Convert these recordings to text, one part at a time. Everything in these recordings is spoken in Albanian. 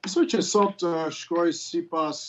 Besoj që sot shkoj sipas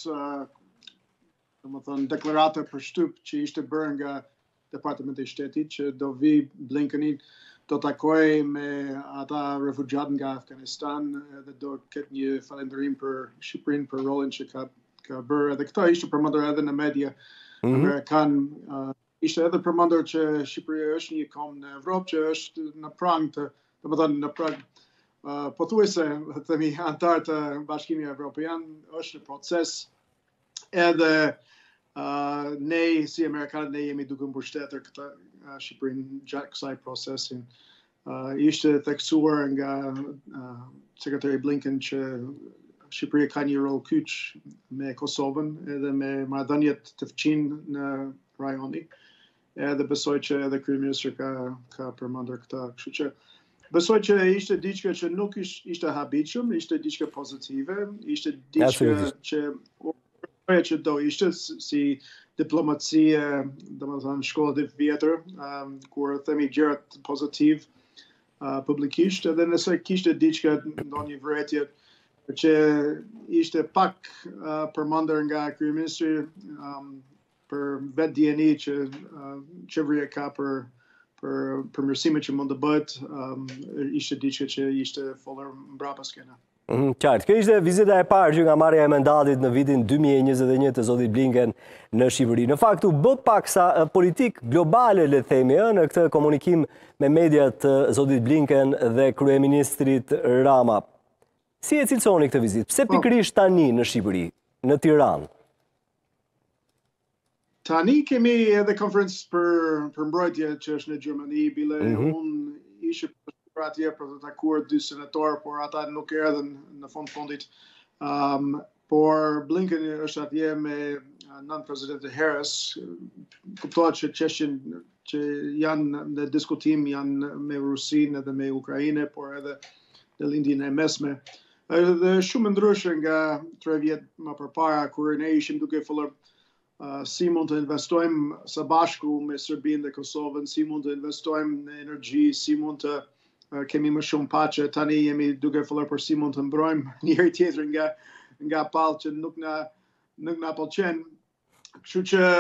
deklarata për shtyp që ishte bërë nga Departamenti i Shtetit që do vi Blinkeni do takoj me ata refugjat nga Afganistan dhe do ketë një falënderim për Shqipërinë për rolin që ka bërë edhe këta ishte përmendur edhe në media Amerikan. Ishte edhe përmendur që Shqipëria është një kom në Evropë që është në prang të, domethënë në prang pothuajse themi antar të Bashkimit Evropian është në proces edhe ne si Amerikanët ne jemi duke mbështetur këtë Shqipërinë gjatë kësaj procesin. Ishte theksuar nga sekretari Blinken që Shqipëria ka një rol kyç me Kosovën edhe me marrëdhëniet të fqinj në rajoni. Edhe besoj që edhe kryeministri ka përmendur këtë, kështu që besoj që ishte diçka që nuk ishte habitshëm, ishte diçka pozitive, ishte diçka që do ishte si diplomacie, domethënë shkolla e vjetër, kur themi gjërat pozitiv publikisht, edhe nëse kishte diçka ndonjë vërejtje që ishte pak përmendur nga kryeministri për vetë dieni që qeveria ka për përmirësimet që mund të bëhet, ishte diçka që ishte folur mbrapa skena. Qartë. Kjo ishte vizita e parë që nga marrja e mandatit në vitin 2021 të zotit Blinken në Shqipëri. Në fakt u bë paksa politik globale, le të themi, në këtë komunikim me mediat të zotit Blinken dhe kryeministrit Rama. Si e cilësoni këtë vizitë? Pse pikërisht tani në Shqipëri, në Tiranë? Tani kemi edhe konferencë për mbrojtje që është në Gjermani, bile unë ishe për atje për të takuar dy senatorë, por ata nuk erdhën në fundit. Por Blinken është atje me nën-presidenti Harris, kuptohet që çështjen që janë në diskutim janë me Rusinë edhe me Ukrainë, por edhe në lindjen e mesme. Dhe shumë ndryshe nga 3 vjet më përpara, kur ne ishim duke filluar si mund të investojmë së bashku me Serbinë dhe Kosovën, si mund të investojmë në energji, si mund të kemi më shumë paqe. Tani jemi duke filluar për si mund të mbrojmë njëri tjetrin nga pallë që nuk na pëlqen. Kështu që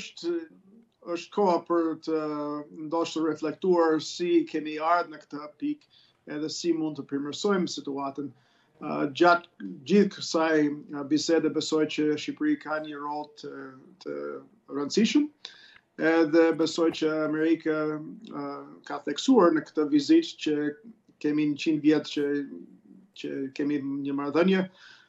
është koha për të ndoshta reflektuar si kemi ardhur në këtë pikë edhe si mund të përmirësojmë situatën. Gjatë gjithë kësaj bisede besoj që Shqipëri ka një rol të rëndësishëm edhe besoj që Amerika ka theksuar në këtë vizitë që kemi 100 vjet që kemi një marrëdhënie.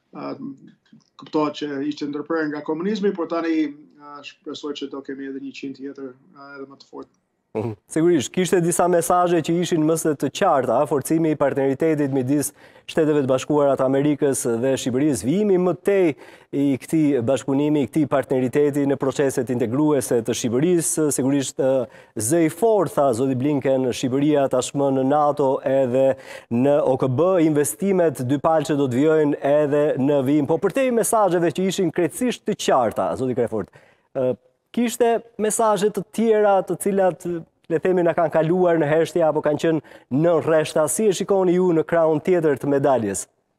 Kuptohet që ishte ndërprerë nga komunizmi, por tani besoj që do kemi edhe 100 tjetër edhe më të fortë. Sigurisht, kishte disa mesazhe që ishin mëse të qarta, forcimi i partneritetit midis Shteteve të Bashkuara të Amerikës dhe Shqipërisë, vijimi më tej i këtij bashkëpunimi, i këtij partneriteti në proceset integruese të Shqipërisë, sigurisht zë i fortë, tha zoti Blinken, Shqipëria tashmë në NATO edhe në OKB, investimet dypalçe do të vijojnë edhe në vijim. Po përtej mesazheve që ishin krejtësisht të qarta, zoti Krefort, kishte mesazhe të tjera të cilat le themi na kanë kaluar në heshtje apo kanë qenë në rreshta. Si e shikoni ju në krahun tjetër të medaljes?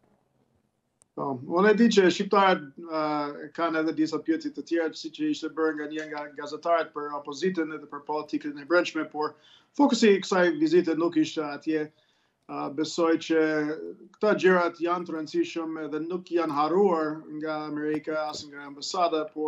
Unë e di që shqiptarët kanë edhe disa pyetje të tjera siç ishte bërë nga një nga gazetarët për opozitën edhe për politikën e brendshme, por fokusi i kësaj vizite nuk ishte atje. Besoj që këta gjërat janë të rëndësishme edhe nuk janë harruar nga Amerika as nga ambasada, por